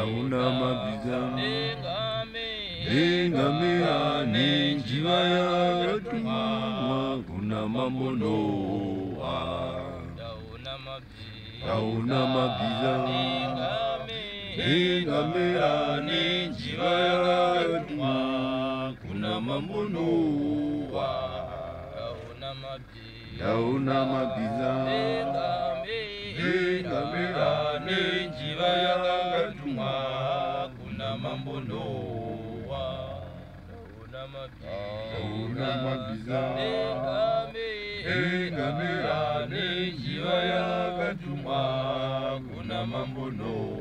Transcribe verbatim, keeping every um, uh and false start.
dauna mabiza engamira nenjiva yakatumwa kuna mambo noa dauna mabiza engamira nenjiva yakatumwa kuna mambo noa dauna mabiza engamira nenjiva yakatumwa kuna mambo noa dauna mabiza engamira nenjiva yakatumwa kuna mambo noa